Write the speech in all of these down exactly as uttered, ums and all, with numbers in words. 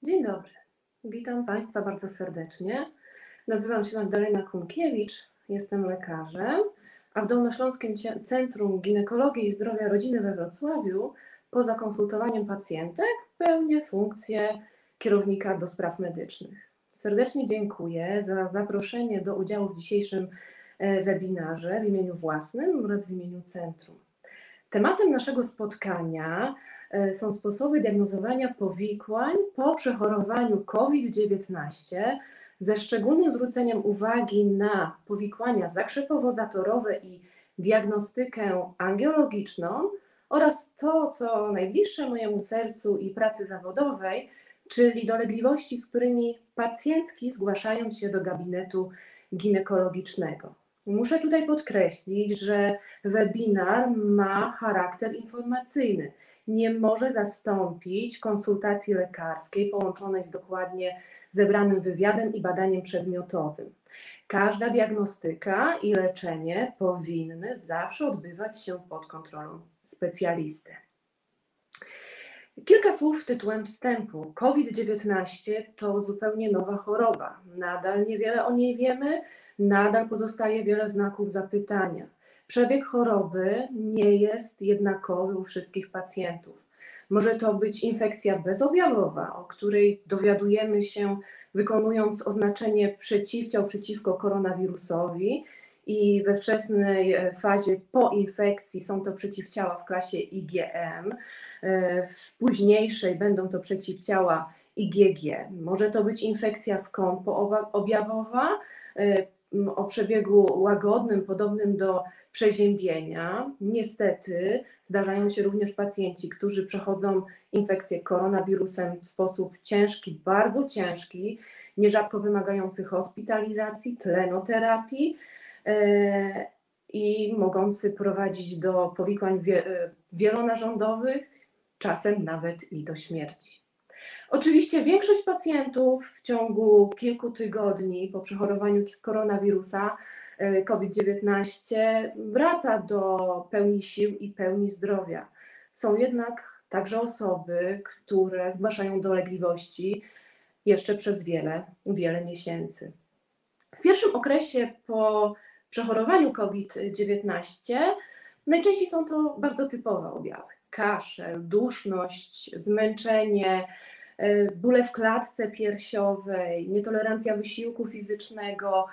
Dzień dobry. Witam Państwa bardzo serdecznie. Nazywam się Magdalena Kunkiewicz, jestem lekarzem, a w Dolnośląskim Cie- Centrum Ginekologii i Zdrowia Rodziny we Wrocławiu poza konsultowaniem pacjentek pełnię funkcję kierownika do spraw medycznych. Serdecznie dziękuję za zaproszenie do udziału w dzisiejszym e, webinarze w imieniu własnym oraz w imieniu centrum. Tematem naszego spotkania e, są sposoby diagnozowania powikłań po przechorowaniu COVID dziewiętnaście, ze szczególnym zwróceniem uwagi na powikłania zakrzepowo-zatorowe i diagnostykę angiologiczną oraz to, co najbliższe mojemu sercu i pracy zawodowej, czyli dolegliwości, z którymi pacjentki zgłaszają się do gabinetu ginekologicznego. Muszę tutaj podkreślić, że webinar ma charakter informacyjny. Nie może zastąpić konsultacji lekarskiej połączonej z dokładnie zebranym wywiadem i badaniem przedmiotowym. Każda diagnostyka i leczenie powinny zawsze odbywać się pod kontrolą specjalisty. Kilka słów tytułem wstępu. COVID dziewiętnaście to zupełnie nowa choroba. Nadal niewiele o niej wiemy, nadal pozostaje wiele znaków zapytania. Przebieg choroby nie jest jednakowy u wszystkich pacjentów. Może to być infekcja bezobjawowa, o której dowiadujemy się wykonując oznaczenie przeciwciał przeciwko koronawirusowi i we wczesnej fazie po infekcji są to przeciwciała w klasie I G M, w późniejszej będą to przeciwciała I G G. Może to być infekcja skąpoobjawowa o przebiegu łagodnym, podobnym do przeziębienia. Niestety zdarzają się również pacjenci, którzy przechodzą infekcję koronawirusem w sposób ciężki, bardzo ciężki, nierzadko wymagający hospitalizacji, tlenoterapii i mogący prowadzić do powikłań wielonarządowych, czasem nawet i do śmierci. Oczywiście większość pacjentów w ciągu kilku tygodni po przechorowaniu koronawirusa COVID dziewiętnaście wraca do pełni sił i pełni zdrowia. Są jednak także osoby, które zgłaszają dolegliwości jeszcze przez wiele, wiele miesięcy. W pierwszym okresie po przechorowaniu COVID dziewiętnaście najczęściej są to bardzo typowe objawy. Kaszel, duszność, zmęczenie, bóle w klatce piersiowej, nietolerancja wysiłku fizycznego,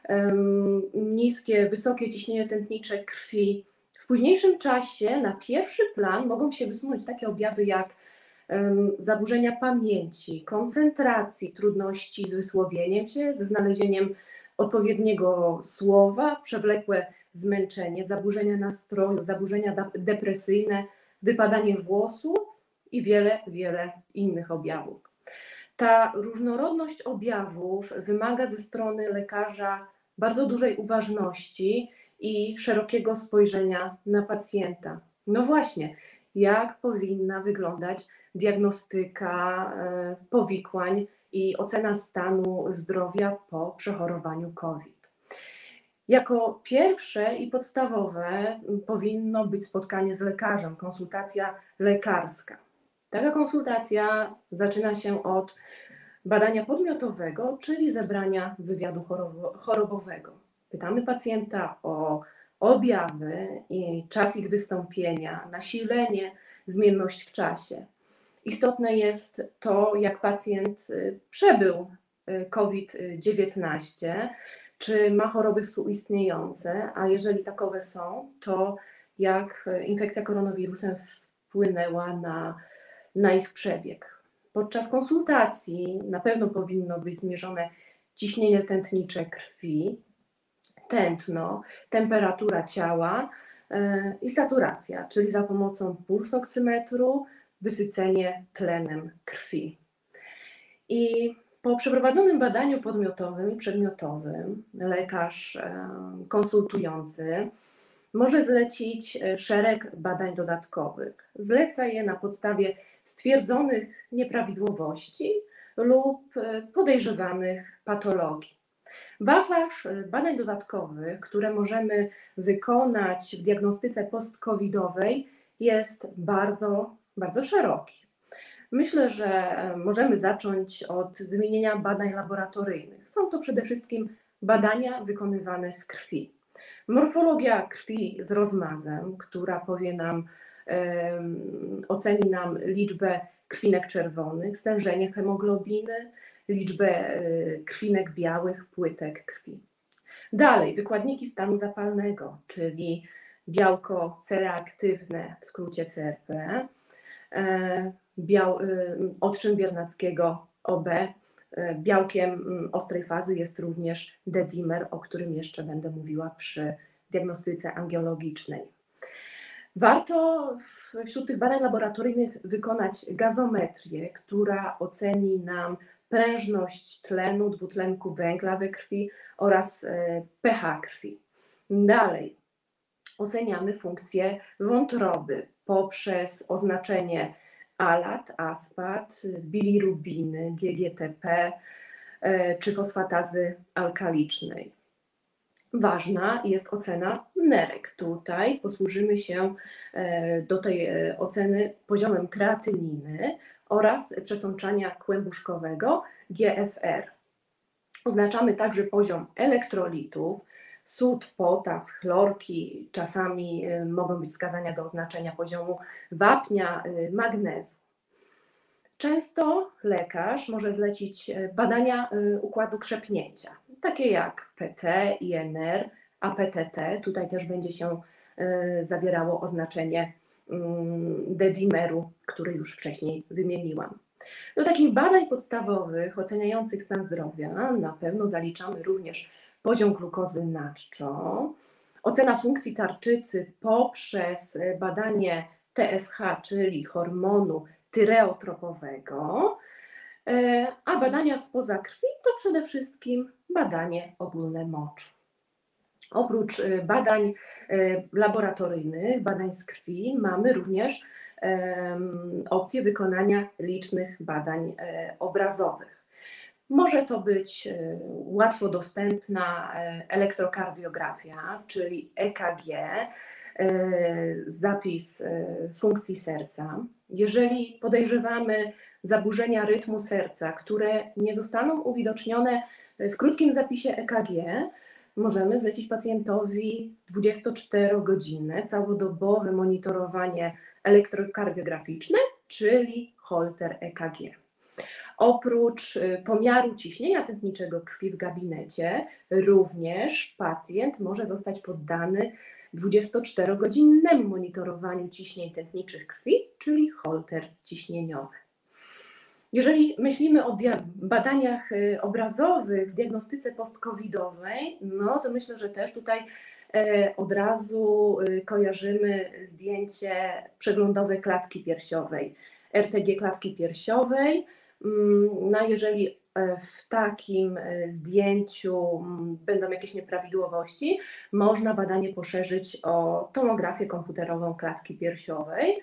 niskie, wysokie ciśnienie tętnicze krwi. W późniejszym czasie na pierwszy plan mogą się wysunąć takie objawy jak zaburzenia pamięci, koncentracji, trudności z wysłowieniem się, ze znalezieniem odpowiedniego słowa, przewlekłe zmęczenie, zaburzenia nastroju, zaburzenia depresyjne, wypadanie włosów i wiele, wiele innych objawów. Ta różnorodność objawów wymaga ze strony lekarza bardzo dużej uważności i szerokiego spojrzenia na pacjenta. No właśnie, jak powinna wyglądać diagnostyka powikłań i ocena stanu zdrowia po przechorowaniu COVID. Jako pierwsze i podstawowe powinno być spotkanie z lekarzem, konsultacja lekarska. Taka konsultacja zaczyna się od badania podmiotowego, czyli zebrania wywiadu chorobowego. Pytamy pacjenta o objawy i czas ich wystąpienia, nasilenie, zmienność w czasie. Istotne jest to, jak pacjent przebył COVID dziewiętnaście, czy ma choroby współistniejące, a jeżeli takowe są, to jak infekcja koronawirusem wpłynęła na, na ich przebieg. Podczas konsultacji na pewno powinno być zmierzone ciśnienie tętnicze krwi, tętno, temperatura ciała i saturacja, czyli za pomocą pulsoksymetru, wysycenie tlenem krwi. I po przeprowadzonym badaniu podmiotowym i przedmiotowym lekarz konsultujący może zlecić szereg badań dodatkowych. Zleca je na podstawie stwierdzonych nieprawidłowości lub podejrzewanych patologii. Wachlarz badań dodatkowych, które możemy wykonać w diagnostyce post-covidowej, jest bardzo, bardzo szeroki. Myślę, że e, możemy zacząć od wymienienia badań laboratoryjnych. Są to przede wszystkim badania wykonywane z krwi. Morfologia krwi z rozmazem, która powie nam, em, oceni nam liczbę krwinek czerwonych, stężenie hemoglobiny, liczbę e, krwinek białych, płytek krwi. Dalej, wykładniki stanu zapalnego, czyli białko C R aktywne, w skrócie C R P, e, biał, e, odczyn biernackiego O B. E, Białkiem mm, ostrej fazy jest również D-dimer, o którym jeszcze będę mówiła przy diagnostyce angiologicznej. Warto w- wśród tych badań laboratoryjnych wykonać gazometrię, która oceni nam prężność tlenu, dwutlenku węgla we krwi oraz e, pH krwi. Dalej oceniamy funkcję wątroby poprzez oznaczenie alat, aspat, bilirubiny, G G T P e, czy fosfatazy alkalicznej. Ważna jest ocena nerek. Tutaj posłużymy się e, do tej e, oceny poziomem kreatyniny oraz przesączania kłębuszkowego G F R. Oznaczamy także poziom elektrolitów, sód, potas, chlorki, czasami e, mogą być wskazania do oznaczenia poziomu wapnia, e, magnezu. Często lekarz może zlecić e, badania e, układu krzepnięcia, takie jak P T, I N R, A P T T. Tutaj też będzie się e, zawierało oznaczenie mm, D-dimeru, który już wcześniej wymieniłam. Do takich badań podstawowych oceniających stan zdrowia na pewno zaliczamy również poziom glukozy na czczo, ocena funkcji tarczycy poprzez e, badanie T S H, czyli hormonu tyreotropowego, e, a badania spoza krwi to przede wszystkim badanie ogólne moczu. Oprócz e, badań e, laboratoryjnych, badań z krwi, mamy również opcję wykonania licznych badań e, obrazowych. Może to być łatwo dostępna elektrokardiografia, czyli E K G, zapis funkcji serca. Jeżeli podejrzewamy zaburzenia rytmu serca, które nie zostaną uwidocznione w krótkim zapisie E K G, możemy zlecić pacjentowi dwudziestoczterogodzinne, całodobowe monitorowanie elektrokardiograficzne, czyli holter E K G. Oprócz pomiaru ciśnienia tętniczego krwi w gabinecie, również pacjent może zostać poddany dwudziestoczterogodzinnemu monitorowaniu ciśnień tętniczych krwi, czyli holter ciśnieniowy. Jeżeli myślimy o badaniach obrazowych w diagnostyce post-covidowej, no to myślę, że też tutaj od razu kojarzymy zdjęcie przeglądowe klatki piersiowej, R T G klatki piersiowej. No jeżeli w takim zdjęciu będą jakieś nieprawidłowości, można badanie poszerzyć o tomografię komputerową klatki piersiowej.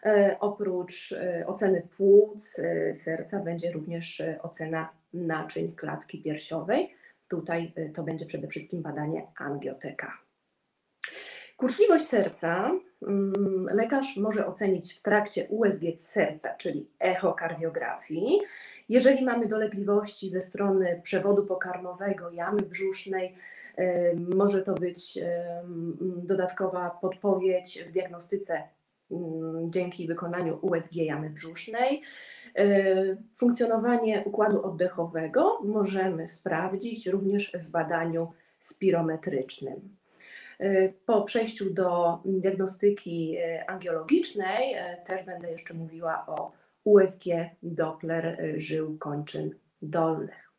Oprócz oceny płuc, serca będzie również ocena naczyń klatki piersiowej. Tutaj to będzie przede wszystkim badanie angioteka. Kurczliwość serca lekarz może ocenić w trakcie U S G serca, czyli echokardiografii. Jeżeli mamy dolegliwości ze strony przewodu pokarmowego, jamy brzusznej, może to być dodatkowa podpowiedź w diagnostyce dzięki wykonaniu U S G jamy brzusznej. Funkcjonowanie układu oddechowego możemy sprawdzić również w badaniu spirometrycznym. Po przejściu do diagnostyki angiologicznej też będę jeszcze mówiła o U S G Doppler żył kończyn dolnych.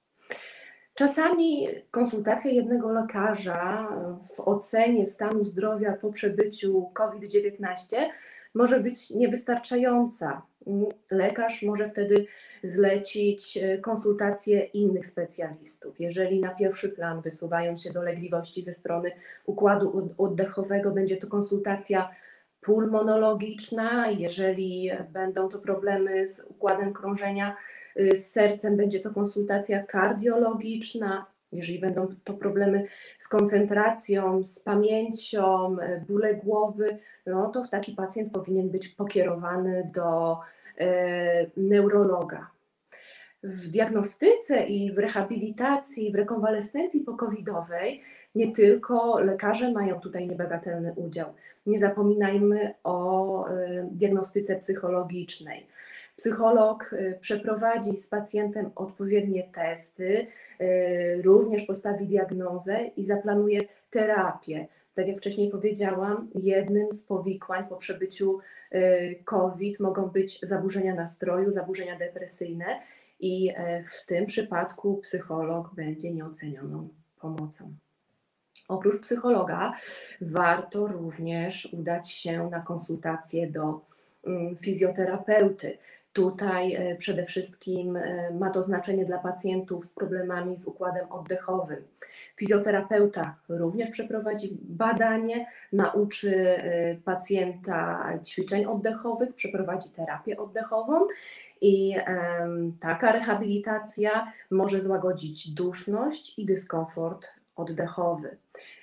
Czasami konsultacja jednego lekarza w ocenie stanu zdrowia po przebyciu COVID dziewiętnaście może być niewystarczająca. Lekarz może wtedy zlecić konsultację innych specjalistów. Jeżeli na pierwszy plan wysuwają się dolegliwości ze strony układu oddechowego, będzie to konsultacja pulmonologiczna. Jeżeli będą to problemy z układem krążenia, z sercem, będzie to konsultacja kardiologiczna. Jeżeli będą to problemy z koncentracją, z pamięcią, bóle głowy, no to taki pacjent powinien być pokierowany do neurologa. W diagnostyce i w rehabilitacji, w rekonwalescencji pokowidowej nie tylko lekarze mają tutaj niebagatelny udział. Nie zapominajmy o diagnostyce psychologicznej. Psycholog przeprowadzi z pacjentem odpowiednie testy, również postawi diagnozę i zaplanuje terapię. Tak jak wcześniej powiedziałam, jednym z powikłań po przebyciu COVID mogą być zaburzenia nastroju, zaburzenia depresyjne i w tym przypadku psycholog będzie nieocenioną pomocą. Oprócz psychologa warto również udać się na konsultacje do fizjoterapeuty. Tutaj przede wszystkim ma to znaczenie dla pacjentów z problemami z układem oddechowym. Fizjoterapeuta również przeprowadzi badanie, nauczy pacjenta ćwiczeń oddechowych, przeprowadzi terapię oddechową i taka rehabilitacja może złagodzić duszność i dyskomfort oddechowy.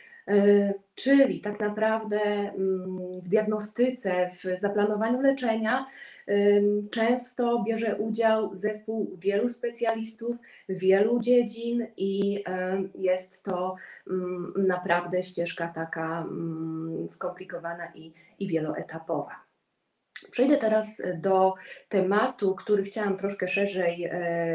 Czyli tak naprawdę w diagnostyce, w zaplanowaniu leczenia często bierze udział zespół wielu specjalistów, wielu dziedzin i jest to naprawdę ścieżka taka skomplikowana i, i wieloetapowa. Przejdę teraz do tematu, który chciałam troszkę szerzej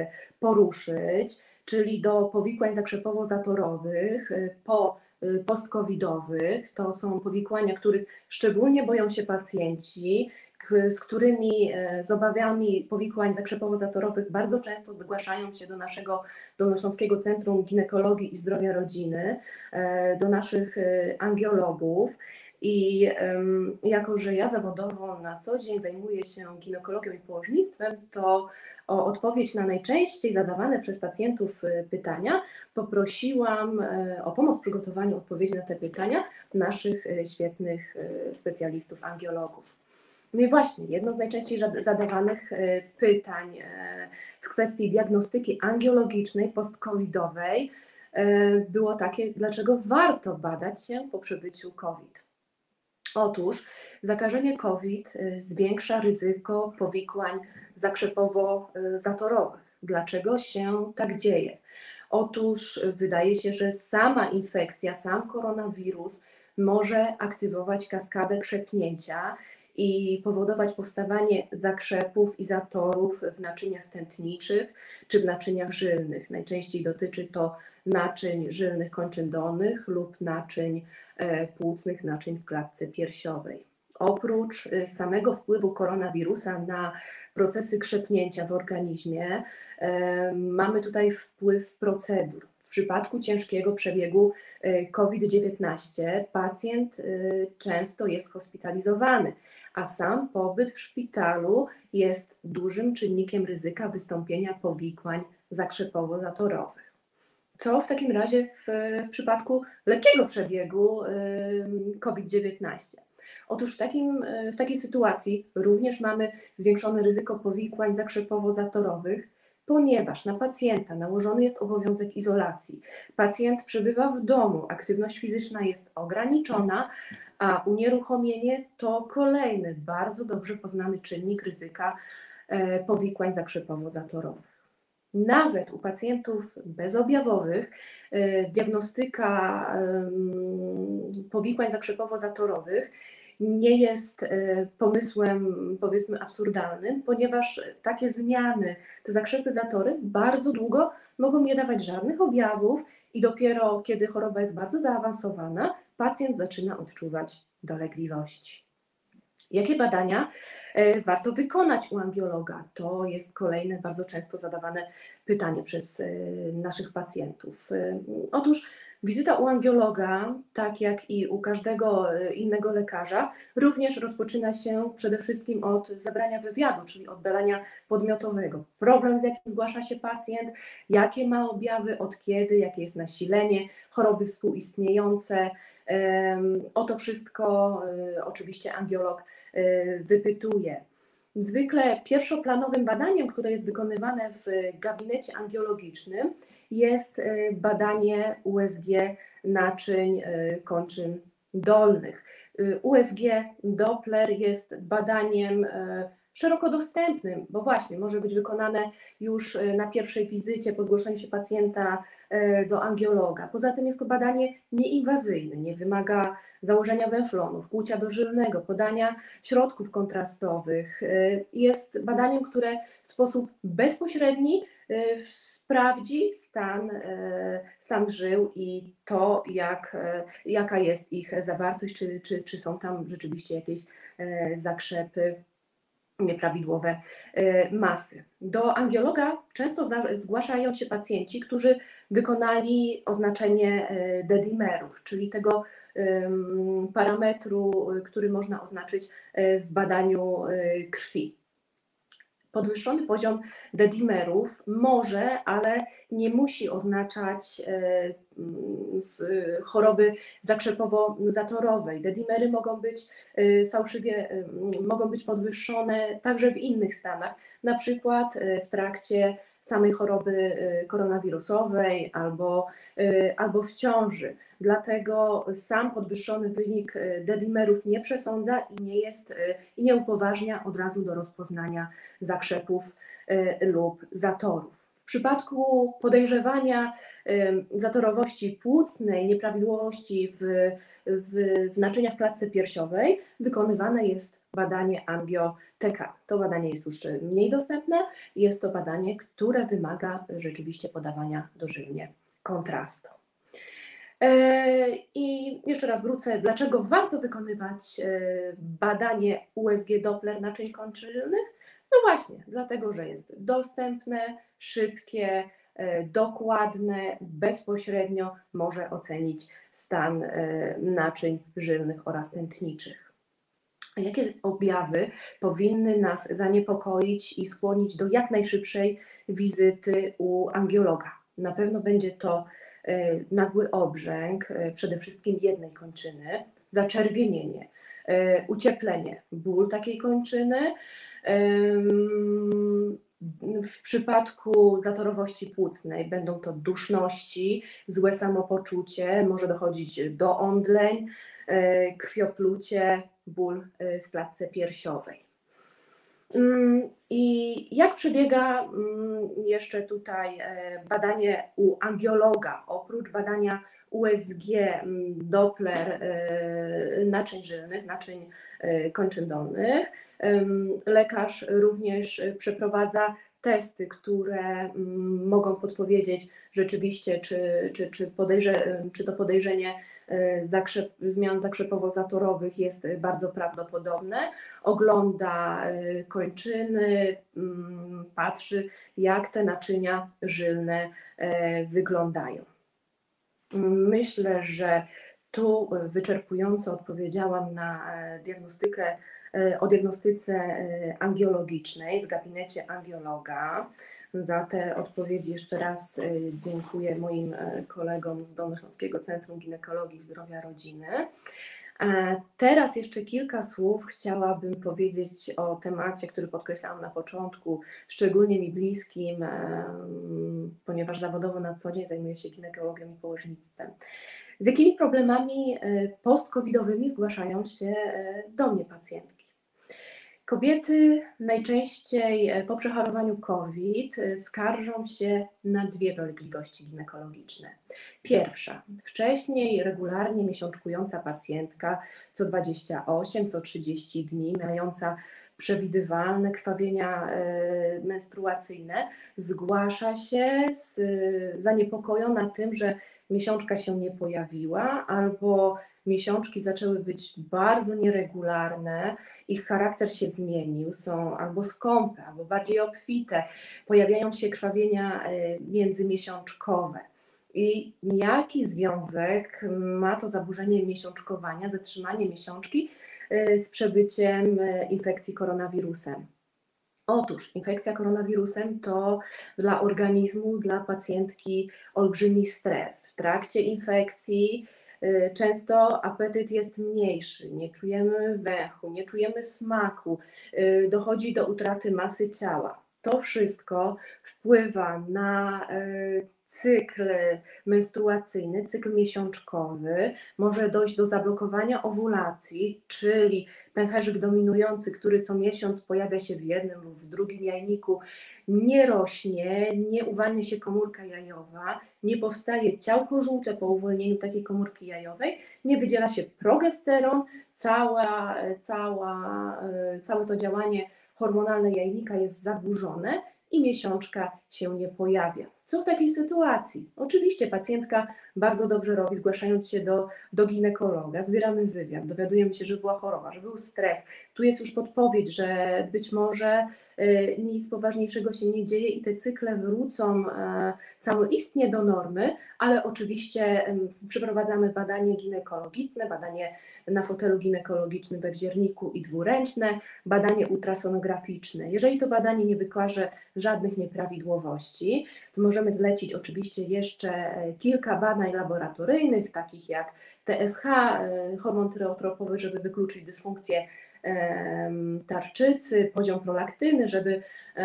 poruszyć, czyli do powikłań zakrzepowo-zatorowych po post-covidowych. To są powikłania, których szczególnie boją się pacjenci, z którymi, z obawiami powikłań zakrzepowo-zatorowych bardzo często zgłaszają się do naszego Dolnośląskiego Centrum Ginekologii i Zdrowia Rodziny, do naszych angiologów. I um, jako, że ja zawodowo na co dzień zajmuję się ginekologią i położnictwem, to o odpowiedź na najczęściej zadawane przez pacjentów pytania poprosiłam o pomoc w przygotowaniu odpowiedzi na te pytania naszych świetnych specjalistów, angiologów. No i właśnie, jedno z najczęściej zadawanych pytań w kwestii diagnostyki angiologicznej post-covidowej było takie, dlaczego warto badać się po przebyciu COVID. Otóż zakażenie COVID zwiększa ryzyko powikłań zakrzepowo-zatorowych. Dlaczego się tak dzieje? Otóż wydaje się, że sama infekcja, sam koronawirus może aktywować kaskadę krzepnięcia i powodować powstawanie zakrzepów i zatorów w naczyniach tętniczych czy w naczyniach żylnych. Najczęściej dotyczy to naczyń żylnych kończyn dolnych lub naczyń płucnych, naczyń w klatce piersiowej. Oprócz samego wpływu koronawirusa na procesy krzepnięcia w organizmie, mamy tutaj wpływ procedur. W przypadku ciężkiego przebiegu COVID dziewiętnaście pacjent często jest hospitalizowany, a sam pobyt w szpitalu jest dużym czynnikiem ryzyka wystąpienia powikłań zakrzepowo-zatorowych. Co w takim razie w, w przypadku lekkiego przebiegu COVID dziewiętnaście? Otóż w, takim, w takiej sytuacji również mamy zwiększone ryzyko powikłań zakrzepowo-zatorowych, ponieważ na pacjenta nałożony jest obowiązek izolacji. Pacjent przebywa w domu, aktywność fizyczna jest ograniczona, a unieruchomienie to kolejny bardzo dobrze poznany czynnik ryzyka powikłań zakrzepowo-zatorowych. Nawet u pacjentów bezobjawowych diagnostyka powikłań zakrzepowo-zatorowych nie jest pomysłem, powiedzmy, absurdalnym, ponieważ takie zmiany, te zakrzepy, zatory bardzo długo mogą nie dawać żadnych objawów i dopiero kiedy choroba jest bardzo zaawansowana, pacjent zaczyna odczuwać dolegliwości. Jakie badania warto wykonać u angiologa? To jest kolejne bardzo często zadawane pytanie przez naszych pacjentów. Otóż wizyta u angiologa, tak jak i u każdego innego lekarza, również rozpoczyna się przede wszystkim od zabrania wywiadu, czyli od badania podmiotowego. Problem, z jakim zgłasza się pacjent, jakie ma objawy, od kiedy, jakie jest nasilenie, choroby współistniejące. O to wszystko oczywiście angiolog wypytuje. Zwykle pierwszoplanowym badaniem, które jest wykonywane w gabinecie angiologicznym, jest badanie U S G naczyń kończyn dolnych. U S G Doppler jest badaniem szeroko dostępnym, bo właśnie może być wykonane już na pierwszej wizycie po zgłoszeniu się pacjenta do angiologa. Poza tym jest to badanie nieinwazyjne, nie wymaga założenia węflonów, kłucia dożylnego, podania środków kontrastowych. Jest badaniem, które w sposób bezpośredni sprawdzi stan, stan żył i to, jak, jaka jest ich zawartość, czy, czy, czy są tam rzeczywiście jakieś zakrzepy, nieprawidłowe masy. Do angiologa często zgłaszają się pacjenci, którzy wykonali oznaczenie dedimerów, czyli tego parametru, który można oznaczyć w badaniu krwi. Podwyższony poziom dedimerów może, ale nie musi oznaczać choroby zakrzepowo-zatorowej. Dedimery mogą być fałszywie, mogą być podwyższone także w innych stanach, na przykład w trakcie samej choroby koronawirusowej albo, albo w ciąży. Dlatego sam podwyższony wynik dedimerów nie przesądza i nie jest i nie upoważnia od razu do rozpoznania zakrzepów lub zatorów. W przypadku podejrzewania zatorowości płucnej, nieprawidłowości w, w, w naczyniach w klatce piersiowej wykonywane jest badanie angio-T K. To badanie jest już mniej dostępne. Jest to badanie, które wymaga rzeczywiście podawania dożylnie kontrastu. I jeszcze raz wrócę, dlaczego warto wykonywać badanie U S G Doppler naczyń kończynnych? No właśnie, dlatego, że jest dostępne, szybkie, dokładne, bezpośrednio może ocenić stan naczyń żylnych oraz tętniczych. Jakie objawy powinny nas zaniepokoić i skłonić do jak najszybszej wizyty u angiologa? Na pewno będzie to nagły obrzęk, przede wszystkim jednej kończyny, zaczerwienienie, ucieplenie, ból takiej kończyny. W przypadku zatorowości płucnej będą to duszności, złe samopoczucie, może dochodzić do omdleń, krwioplucie, ból w klatce piersiowej. I jak przebiega jeszcze tutaj badanie u angiologa, oprócz badania U S G Doppler naczyń żylnych, naczyń kończyn dolnych? Lekarz również przeprowadza testy, które mogą podpowiedzieć rzeczywiście, czy, czy, czy, podejrze, czy to podejrzenie zakrzep, zmian zakrzepowo-zatorowych jest bardzo prawdopodobne. Ogląda kończyny, patrzy, jak te naczynia żylne wyglądają. Myślę, że tu wyczerpująco odpowiedziałam na diagnostykę, o diagnostyce angiologicznej w gabinecie angiologa. Za te odpowiedzi jeszcze raz dziękuję moim kolegom z Dolnośląskiego Centrum Ginekologii i Zdrowia Rodziny. Teraz jeszcze kilka słów chciałabym powiedzieć o temacie, który podkreślałam na początku, szczególnie mi bliskim, ponieważ zawodowo na co dzień zajmuję się ginekologią i położnictwem. Z jakimi problemami post-covidowymi zgłaszają się do mnie pacjentki? Kobiety najczęściej po przechorowaniu COVID skarżą się na dwie dolegliwości ginekologiczne. Pierwsza, wcześniej regularnie miesiączkująca pacjentka co dwadzieścia osiem, co trzydzieści dni, mająca przewidywalne krwawienia menstruacyjne, zgłasza się z, zaniepokojona tym, że miesiączka się nie pojawiła albo miesiączki zaczęły być bardzo nieregularne, ich charakter się zmienił, są albo skąpe, albo bardziej obfite, pojawiają się krwawienia międzymiesiączkowe. I jaki związek ma to zaburzenie miesiączkowania, zatrzymanie miesiączki z przebyciem infekcji koronawirusem? Otóż infekcja koronawirusem to dla organizmu, dla pacjentki olbrzymi stres. W trakcie infekcji często apetyt jest mniejszy, nie czujemy węchu, nie czujemy smaku, dochodzi do utraty masy ciała. To wszystko wpływa na e, cykl menstruacyjny, cykl miesiączkowy. Może dojść do zablokowania owulacji, czyli pęcherzyk dominujący, który co miesiąc pojawia się w jednym lub w drugim jajniku, nie rośnie, nie uwalnia się komórka jajowa, nie powstaje ciałko żółte po uwolnieniu takiej komórki jajowej, nie wydziela się progesteron, cała, cała, e, całe to działanie hormonalne jajnika jest zaburzone i miesiączka się nie pojawia. Co w takiej sytuacji? Oczywiście pacjentka bardzo dobrze robi, zgłaszając się do, do ginekologa, zbieramy wywiad, dowiadujemy się, że była choroba, że był stres. Tu jest już podpowiedź, że być może y, nic poważniejszego się nie dzieje i te cykle wrócą y, samoistnie do normy, ale oczywiście y, przeprowadzamy badanie ginekologiczne, badanie na fotelu ginekologicznym we wzierniku i dwuręczne, badanie ultrasonograficzne. Jeżeli to badanie nie wykaże żadnych nieprawidłowości, to możemy zlecić oczywiście jeszcze kilka badań laboratoryjnych, takich jak T S H, hormon tyreotropowy, żeby wykluczyć dysfunkcję tarczycy, poziom prolaktyny, żeby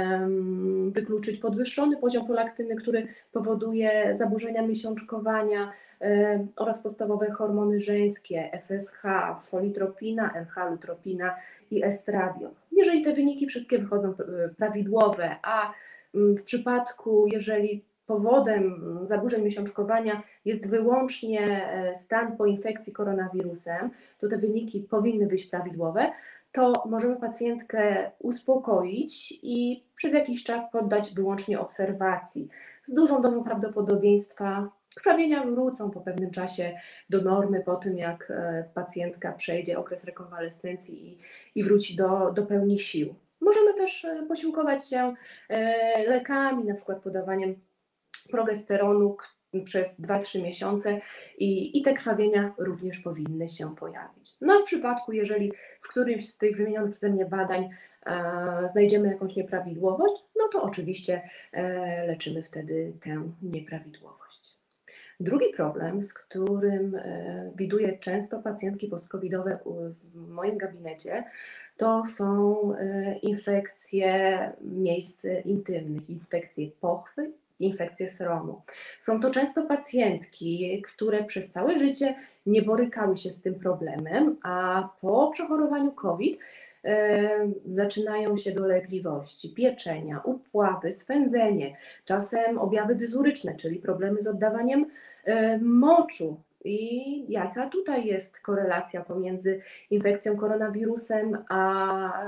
wykluczyć podwyższony poziom prolaktyny, który powoduje zaburzenia miesiączkowania, oraz podstawowe hormony żeńskie, F S H, folitropina, L H, lutropina i estradiol. Jeżeli te wyniki wszystkie wychodzą prawidłowe, a w przypadku, jeżeli powodem zaburzeń miesiączkowania jest wyłącznie stan po infekcji koronawirusem, to te wyniki powinny być prawidłowe, to możemy pacjentkę uspokoić i przez jakiś czas poddać wyłącznie obserwacji. Z dużą dozą prawdopodobieństwa krwawienia wrócą po pewnym czasie do normy, po tym jak pacjentka przejdzie okres rekonwalescencji i, i wróci do, do pełni sił. Możemy też posiłkować się lekami, na przykład podawaniem progesteronu przez dwa trzy miesiące i, i te krwawienia również powinny się pojawić. No a w przypadku, jeżeli w którymś z tych wymienionych przeze mnie badań e, znajdziemy jakąś nieprawidłowość, no to oczywiście e, leczymy wtedy tę nieprawidłowość. Drugi problem, z którym e, widuję często pacjentki postcovidowe w moim gabinecie, to są e, infekcje miejsc intymnych, infekcje pochwy, infekcje sromu. Są to często pacjentki, które przez całe życie nie borykały się z tym problemem, a po przechorowaniu COVID e, zaczynają się dolegliwości, pieczenia, upławy, swędzenie, czasem objawy dyzuryczne, czyli problemy z oddawaniem e, moczu. I jaka tutaj jest korelacja pomiędzy infekcją koronawirusem a,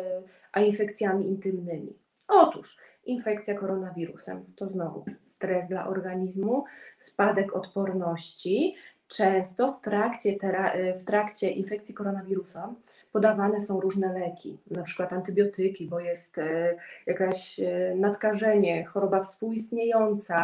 a infekcjami intymnymi? Otóż infekcja koronawirusem to znowu stres dla organizmu, spadek odporności. Często w trakcie, w trakcie infekcji koronawirusem podawane są różne leki, na przykład antybiotyki, bo jest jakaś nadkażenie, choroba współistniejąca.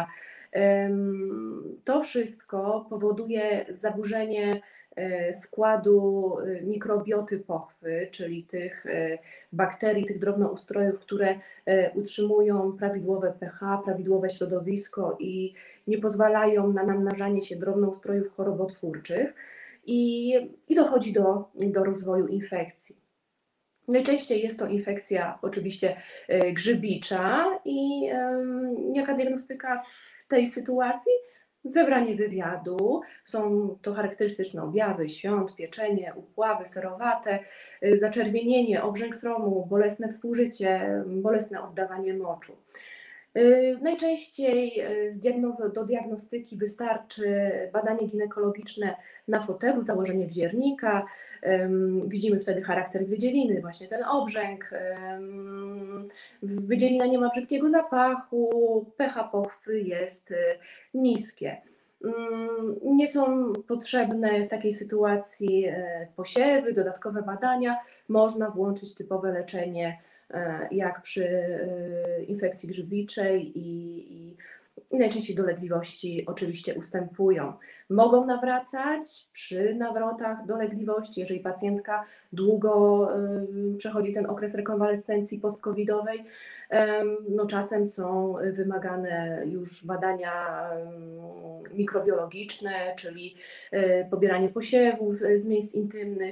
To wszystko powoduje zaburzenie składu mikrobioty pochwy, czyli tych bakterii, tych drobnoustrojów, które utrzymują prawidłowe pH, prawidłowe środowisko i nie pozwalają na namnażanie się drobnoustrojów chorobotwórczych i, i dochodzi do, do rozwoju infekcji. Najczęściej jest to infekcja oczywiście grzybicza i jaka diagnostyka w tej sytuacji? Zebranie wywiadu, są to charakterystyczne objawy, świąt, pieczenie, upławy serowate, zaczerwienienie, obrzęk sromu, bolesne współżycie, bolesne oddawanie moczu. Najczęściej do diagnostyki wystarczy badanie ginekologiczne na fotelu, założenie wziernika. Widzimy wtedy charakter wydzieliny, właśnie ten obrzęk. Wydzielina nie ma brzydkiego zapachu, pH pochwy jest niskie. Nie są potrzebne w takiej sytuacji posiewy, dodatkowe badania. Można włączyć typowe leczenie jak przy infekcji grzybiczej i, i, i najczęściej dolegliwości oczywiście ustępują. Mogą nawracać przy nawrotach dolegliwości, jeżeli pacjentka długo przechodzi ten okres rekonwalescencji postcovidowej, no czasem są wymagane już badania mikrobiologiczne, czyli pobieranie posiewów z miejsc intymnych,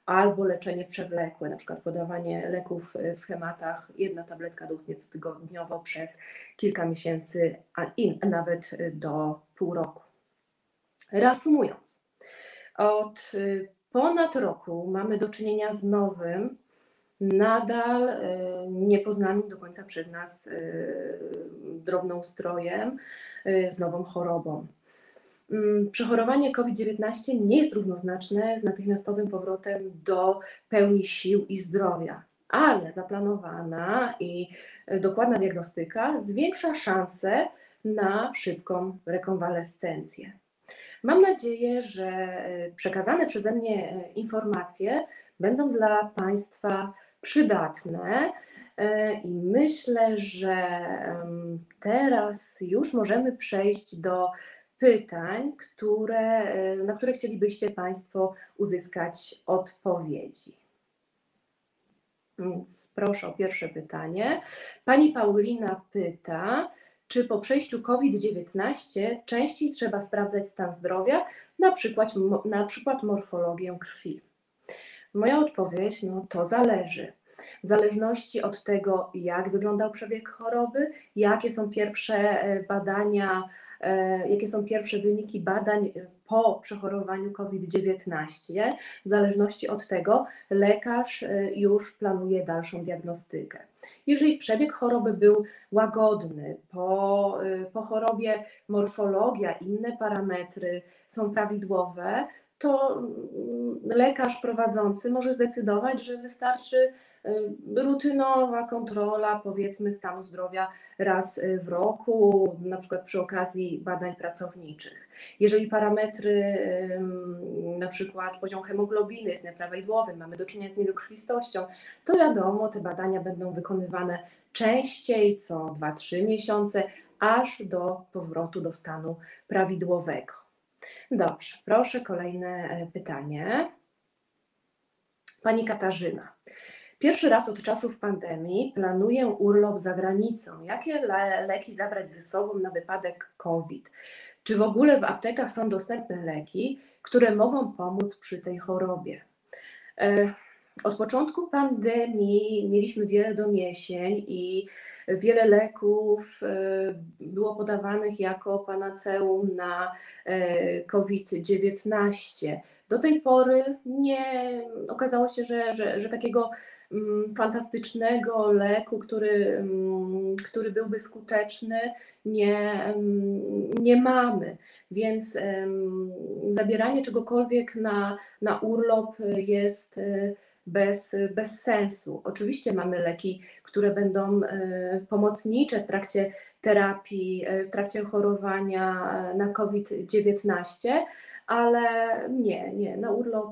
albo leczenie przewlekłe, na przykład podawanie leków w schematach jedna tabletka dosłownie cotygodniowo przez kilka miesięcy, a i nawet do pół roku. Reasumując, od ponad roku mamy do czynienia z nowym, nadal niepoznanym do końca przez nas drobnoustrojem, z nową chorobą. Przechorowanie COVID dziewiętnaście nie jest równoznaczne z natychmiastowym powrotem do pełni sił i zdrowia, ale zaplanowana i dokładna diagnostyka zwiększa szanse na szybką rekonwalescencję. Mam nadzieję, że przekazane przeze mnie informacje będą dla Państwa przydatne i myślę, że teraz już możemy przejść do pytań, które, na które chcielibyście Państwo uzyskać odpowiedzi. Więc proszę o pierwsze pytanie. Pani Paulina pyta, czy po przejściu COVID dziewiętnaście częściej trzeba sprawdzać stan zdrowia, na przykład, na przykład morfologię krwi? Moja odpowiedź, no to zależy. W zależności od tego, jak wyglądał przebieg choroby, jakie są pierwsze badania, jakie są pierwsze wyniki badań po przechorowaniu COVID dziewiętnaście, w zależności od tego lekarz już planuje dalszą diagnostykę. Jeżeli przebieg choroby był łagodny, po, po chorobie morfologia, inne parametry są prawidłowe, to lekarz prowadzący może zdecydować, że wystarczy rutynowa kontrola, powiedzmy, stanu zdrowia raz w roku, na przykład przy okazji badań pracowniczych. Jeżeli parametry, na przykład poziom hemoglobiny jest nieprawidłowy, mamy do czynienia z niedokrwistością, to wiadomo, te badania będą wykonywane częściej, co dwa trzy miesiące, aż do powrotu do stanu prawidłowego. Dobrze, proszę kolejne pytanie. Pani Katarzyna. Pierwszy raz od czasów pandemii planuję urlop za granicą. Jakie le leki zabrać ze sobą na wypadek COVID? Czy w ogóle w aptekach są dostępne leki, które mogą pomóc przy tej chorobie? Od początku pandemii mieliśmy wiele doniesień i wiele leków było podawanych jako panaceum na COVID dziewiętnaście. Do tej pory nie okazało się, że, że, że takiego fantastycznego leku, który, który byłby skuteczny, nie, nie mamy. Więc zabieranie czegokolwiek na, na urlop jest bez, bez sensu. Oczywiście mamy leki, które będą pomocnicze w trakcie terapii, w trakcie chorowania na COVID dziewiętnaście, ale nie, nie, na urlop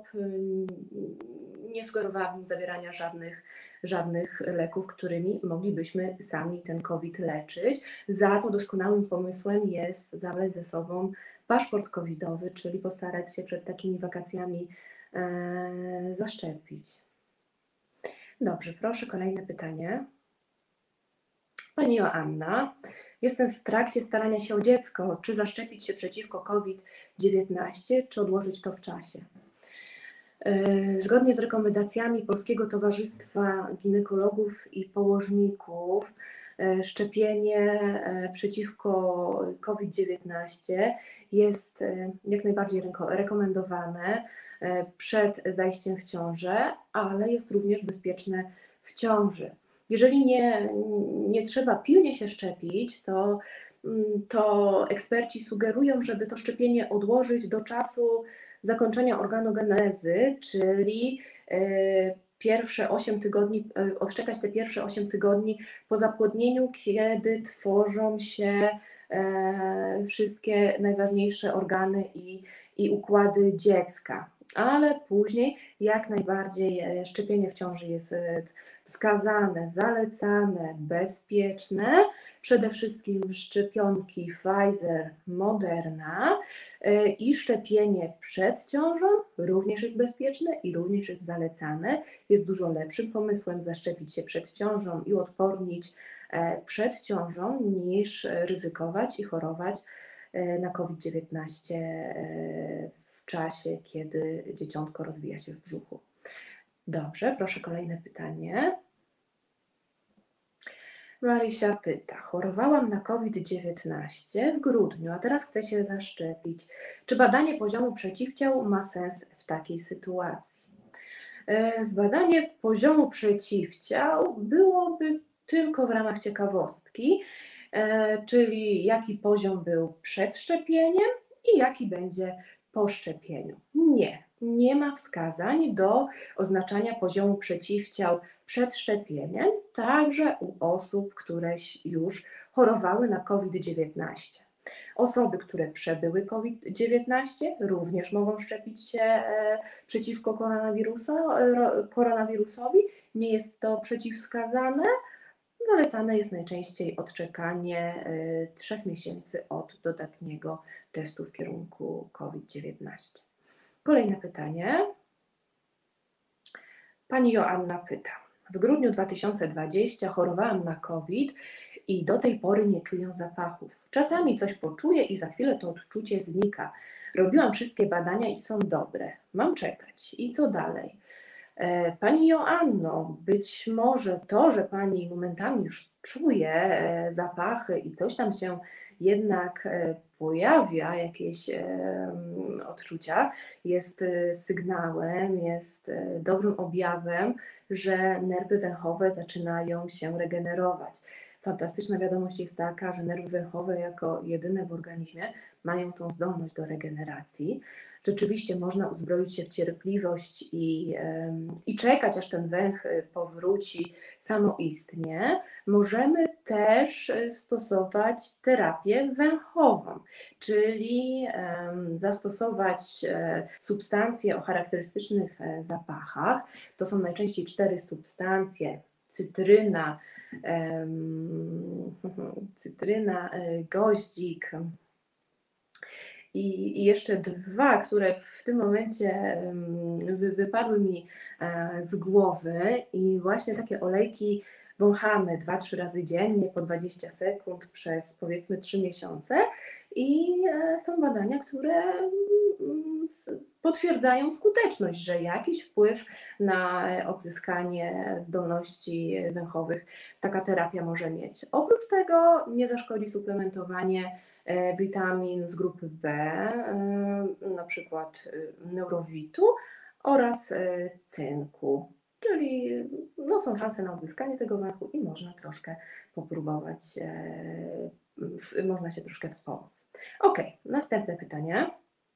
nie sugerowałabym zabierania żadnych, żadnych leków, którymi moglibyśmy sami ten COVID leczyć. Za to doskonałym pomysłem jest zabrać ze sobą paszport covidowy, czyli postarać się przed takimi wakacjami e, zaszczepić. Dobrze, proszę kolejne pytanie. Pani Joanna, jestem w trakcie starania się o dziecko, czy zaszczepić się przeciwko COVID dziewiętnaście, czy odłożyć to w czasie? Zgodnie z rekomendacjami Polskiego Towarzystwa Ginekologów i Położników, szczepienie przeciwko COVID dziewiętnaście jest jak najbardziej rekomendowane przed zajściem w ciążę, ale jest również bezpieczne w ciąży. Jeżeli nie, nie trzeba pilnie się szczepić, to, to eksperci sugerują, żeby to szczepienie odłożyć do czasu zakończenia organogenezy, czyli pierwsze osiem tygodni, odczekać te pierwsze osiem tygodni po zapłodnieniu, kiedy tworzą się wszystkie najważniejsze organy i, i układy dziecka. Ale później jak najbardziej szczepienie w ciąży jest wskazane, zalecane, bezpieczne. Przede wszystkim szczepionki Pfizer, Moderna i szczepienie przed ciążą również jest bezpieczne i również jest zalecane. Jest dużo lepszym pomysłem zaszczepić się przed ciążą i uodpornić przed ciążą, niż ryzykować i chorować na COVID dziewiętnaście w czasie, kiedy dzieciątko rozwija się w brzuchu. Dobrze, proszę kolejne pytanie. Marysia pyta, chorowałam na COVID dziewiętnaście w grudniu, a teraz chcę się zaszczepić. Czy badanie poziomu przeciwciał ma sens w takiej sytuacji? E, Zbadanie poziomu przeciwciał byłoby tylko w ramach ciekawostki, e, czyli jaki poziom był przed szczepieniem i jaki będzie po szczepieniu. Nie, nie ma wskazań do oznaczania poziomu przeciwciał przed szczepieniem, także u osób, które już chorowały na COVID dziewiętnaście. Osoby, które przebyły COVID dziewiętnaście, również mogą szczepić się e, przeciwko koronawirusa, ro- koronawirusowi. Nie jest to przeciwwskazane. Zalecane jest najczęściej odczekanie e, trzech miesięcy od dodatniego testu w kierunku COVID dziewiętnaście. Kolejne pytanie. Pani Joanna pyta. W grudniu dwa tysiące dwudziestym chorowałam na COVID i do tej pory nie czuję zapachów. Czasami coś poczuję i za chwilę to odczucie znika. Robiłam wszystkie badania i są dobre. Mam czekać. I co dalej? E, Pani Joanno, być może to, że Pani momentami już czuje e, zapachy i coś tam się jednak e, pojawia, jakieś e, mm, odczucia, jest e, sygnałem, jest e, dobrym objawem, że nerwy węchowe zaczynają się regenerować. Fantastyczna wiadomość jest taka, że nerwy węchowe jako jedyne w organizmie mają tą zdolność do regeneracji. Rzeczywiście można uzbroić się w cierpliwość i, em, i czekać, aż ten węch y, powróci samoistnie. Możemy też y, stosować terapię węchową, czyli em, zastosować e, substancje o charakterystycznych e, zapachach. To są najczęściej cztery substancje: cytryna, em, cytryna, e, goździk, i, i jeszcze dwa, które w tym momencie em, wy, wypadły mi e, z głowy, i właśnie takie olejki wąchamy dwa trzy razy dziennie po dwadzieścia sekund przez powiedzmy trzy miesiące, i e, są badania, które mm, s- potwierdzają skuteczność, że jakiś wpływ na e, odzyskanie zdolności węchowych taka terapia może mieć. Oprócz tego nie zaszkodzi suplementowanie e, witamin z grupy B, e, na przykład e, neurowitu oraz e, cynku, czyli no, są szanse na odzyskanie tego węchu i można troszkę popróbować, e, w- można się troszkę wspomóc. Ok, następne pytanie.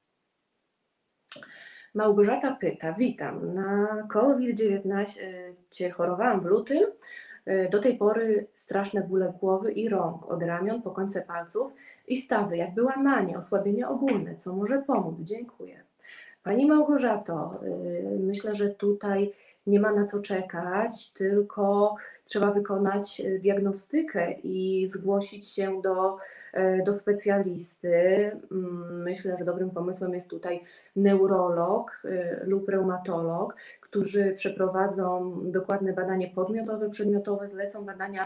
Małgorzata pyta, witam, na COVID dziewiętnaście chorowałam w lutym. E, Do tej pory straszne bóle głowy i rąk, od ramion po końce palców i stawy, jakby łamanie, osłabienie ogólne. Co może pomóc? Dziękuję. Pani Małgorzato, y, myślę, że tutaj nie ma na co czekać, tylko trzeba wykonać y, diagnostykę i zgłosić się do, y, do specjalisty. Mm, Myślę, że dobrym pomysłem jest tutaj neurolog y, lub reumatolog, którzy przeprowadzą dokładne badanie podmiotowe, przedmiotowe, zlecą badania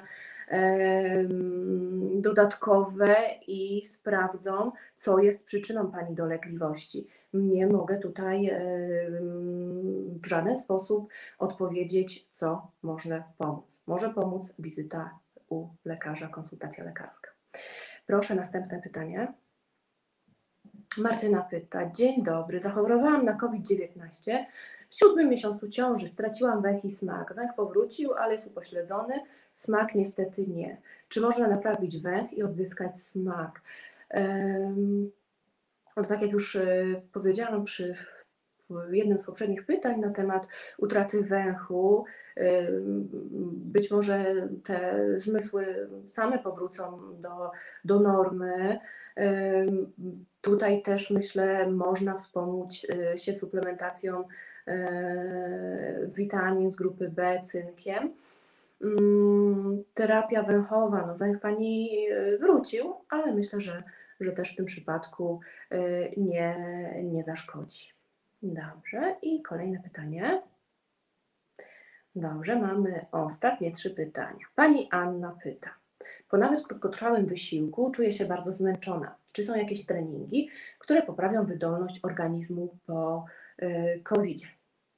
em, dodatkowe i sprawdzą, co jest przyczyną Pani dolegliwości. Nie mogę tutaj em, w żaden sposób odpowiedzieć, co może pomóc. Może pomóc wizyta u lekarza, konsultacja lekarska. Proszę, następne pytanie. Martyna pyta, dzień dobry, zachorowałam na COVID dziewiętnaście, w siódmym miesiącu ciąży straciłam węch i smak. Węch powrócił, ale jest upośledzony, smak niestety nie. Czy można naprawić węch i odzyskać smak? Em, no, tak jak już y, powiedziałam przy w jednym z poprzednich pytań na temat utraty węchu, y, być może te zmysły same powrócą do, do normy. Y, Tutaj też myślę, można wspomóc y, się suplementacją y, witamin z grupy B, cynkiem. Mm, Terapia węchowa, no węch Pani y, wrócił, ale myślę, że, że też w tym przypadku y, nie, nie zaszkodzi. Dobrze, i kolejne pytanie. Dobrze, mamy ostatnie trzy pytania. Pani Anna pyta. Po nawet krótkotrwałym wysiłku czuję się bardzo zmęczona. Czy są jakieś treningi, które poprawią wydolność organizmu po y, kowidzie?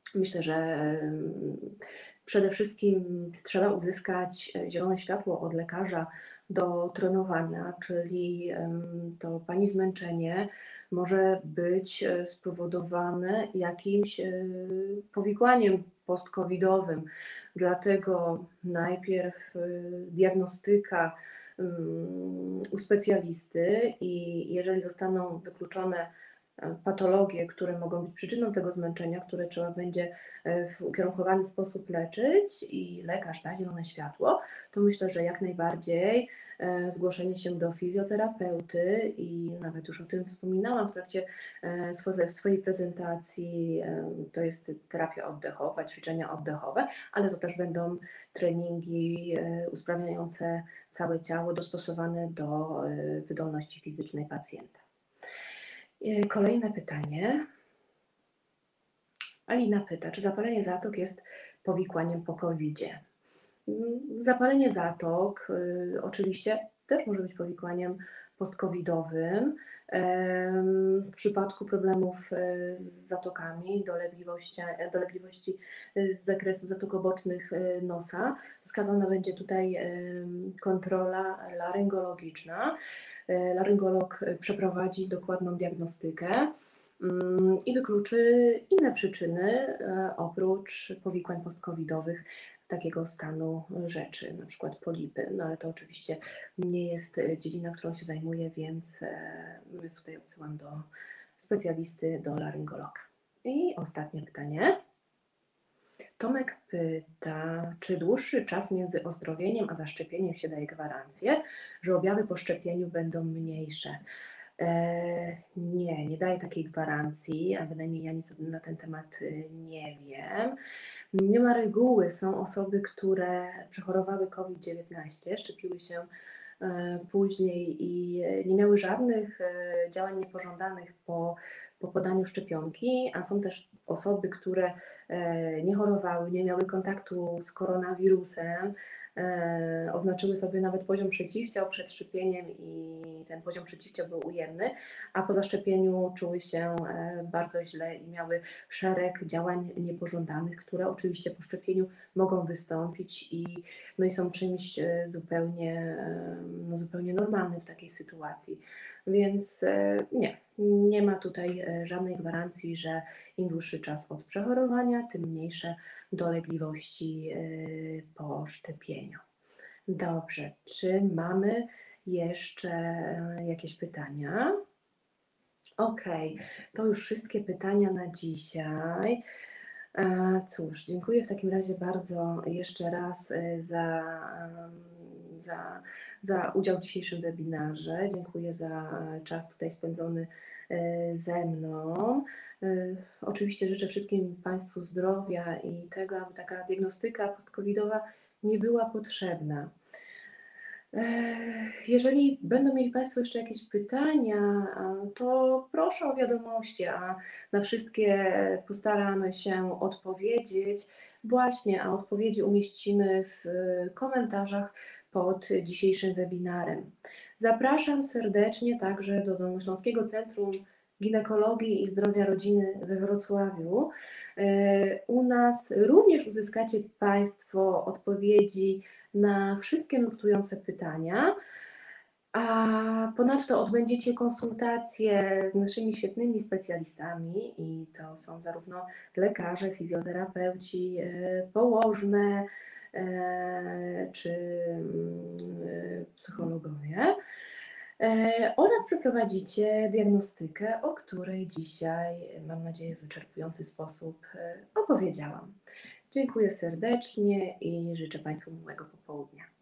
Myślę, że em, przede wszystkim trzeba uzyskać e, zielone światło od lekarza do trenowania, czyli em, to Pani zmęczenie może być e, spowodowane jakimś e, powikłaniem post-covidowym. Dlatego najpierw e, diagnostyka mm, u specjalisty i jeżeli zostaną wykluczone e, patologie, które mogą być przyczyną tego zmęczenia, które trzeba będzie e, w ukierunkowany sposób leczyć i lekarz da zielone światło, to myślę, że jak najbardziej e, zgłoszenie się do fizjoterapeuty i nawet już o tym wspominałam w trakcie e, swo- w swojej prezentacji, e, to jest terapia oddechowa, ćwiczenia oddechowe, ale to też będą treningi e, usprawniające całe ciało, dostosowane do e, wydolności fizycznej pacjenta. E, Kolejne pytanie. Alina pyta, czy zapalenie zatok jest powikłaniem po kowidzie? Mm, Zapalenie zatok y, oczywiście też może być powikłaniem post-covidowym. Em, W przypadku problemów y, z zatokami, dolegliwości, dolegliwości y, z zakresu zatok obocznych y, nosa, wskazana będzie tutaj em, kontrola laryngologiczna. E, Laryngolog y, przeprowadzi dokładną diagnostykę mm, i wykluczy inne przyczyny e, oprócz powikłań post-covidowych takiego stanu rzeczy, na przykład polipy, no ale to oczywiście nie jest e, dziedzina, którą się zajmuję, więc, e, więc tutaj odsyłam do specjalisty, do laryngologa. I ostatnie pytanie. Tomek pyta, czy dłuższy czas między ozdrowieniem a zaszczepieniem się daje gwarancję, że objawy po szczepieniu będą mniejsze? E, nie, nie daje takiej gwarancji, a bynajmniej ja nic na ten temat y, nie wiem. Nie ma reguły. Są osoby, które przechorowały COVID dziewiętnaście, szczepiły się e, później i nie miały żadnych e, działań niepożądanych po, po podaniu szczepionki, a są też osoby, które e, nie chorowały, nie miały kontaktu z koronawirusem, e, oznaczyły sobie nawet poziom przeciwciał przed szczepieniem i ten poziom przeciwciał był ujemny, a po zaszczepieniu czuły się e, bardzo źle i miały szereg działań niepożądanych, które oczywiście po szczepieniu mogą wystąpić i, no i są czymś e, zupełnie, e, no zupełnie normalnym w takiej sytuacji. Więc e, nie, nie ma tutaj e, żadnej gwarancji, że im dłuższy czas od przechorowania, tym mniejsze dolegliwości e, po szczepieniu. Dobrze, czy mamy jeszcze e, jakieś pytania? Okej, to już wszystkie pytania na dzisiaj. E, Cóż, dziękuję w takim razie bardzo jeszcze raz e, za, em, za, za udział w dzisiejszym webinarze. Dziękuję za e, czas tutaj spędzony e, ze mną. E, Oczywiście życzę wszystkim Państwu zdrowia i tego, aby taka diagnostyka post-covidowa nie była potrzebna. Jeżeli będą mieli Państwo jeszcze jakieś pytania, to proszę o wiadomości, a na wszystkie postaramy się odpowiedzieć. Właśnie, a odpowiedzi umieścimy w komentarzach pod dzisiejszym webinarem. Zapraszam serdecznie także do Dolnośląskiego Centrum Ginekologii i Zdrowia Rodziny we Wrocławiu. U nas również uzyskacie Państwo odpowiedzi na wszystkie nurtujące pytania, a ponadto odbędziecie konsultacje z naszymi świetnymi specjalistami i to są zarówno lekarze, fizjoterapeuci, e, położne e, czy mm, psychologowie. E, Oraz przeprowadzicie diagnostykę, o której dzisiaj, mam nadzieję, w wyczerpujący sposób e, opowiedziałam. Dziękuję serdecznie i życzę Państwu miłego popołudnia.